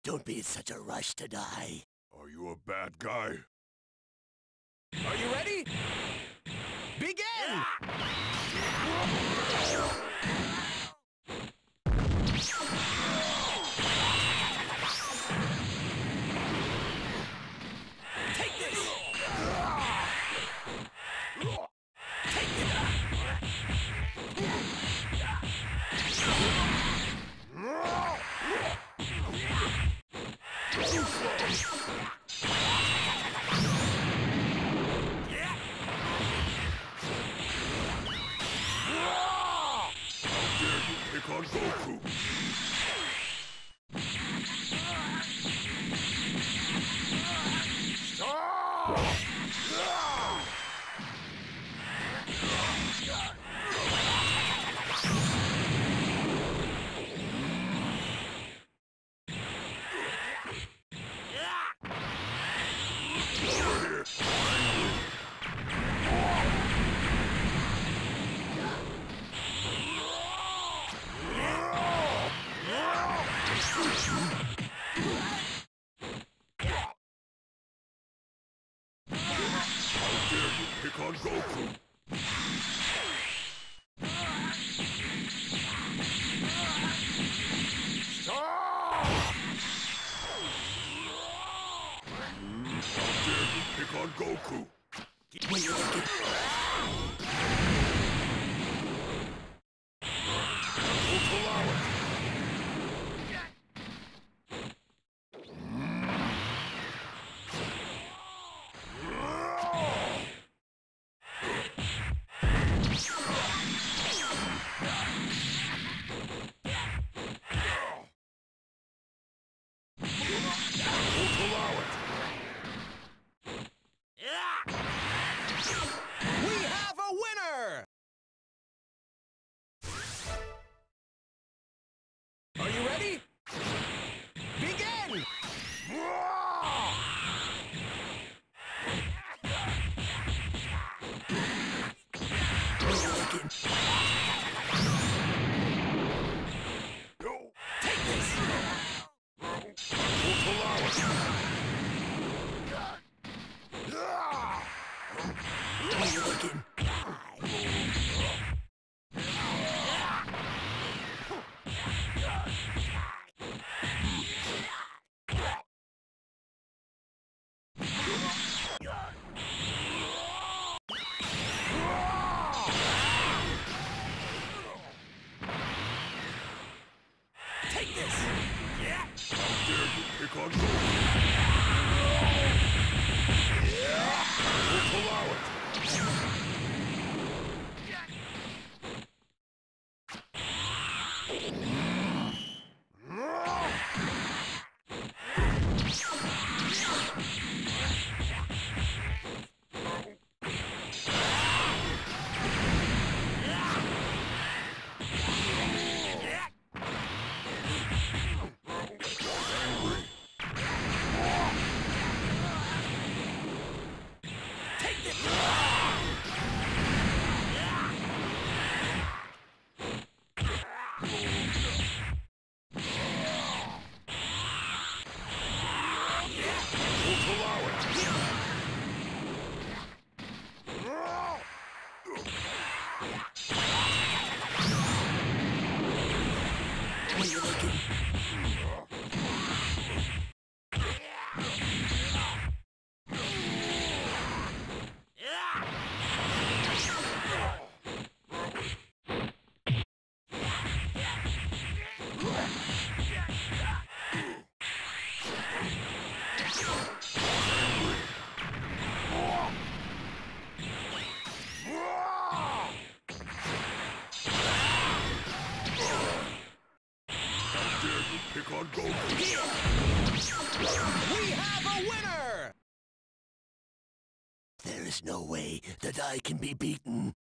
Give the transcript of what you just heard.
Don't be in such a rush to die. Are you a bad guy? Are you ready? Begin! Take this! Take it! Pick on Goku! Pick on Goku! How dare you pick on Goku! Wait, Don't allow it! We have a winner! Are you ready? Begin! No! Take this! Don't allow it! wait, looking. Take this! How dare you pick on Goku! Don't allow it! Take this! Don't allow it! Wait, looking. How dare you pick on Goku! We have a winner! There is no way that I can be beaten.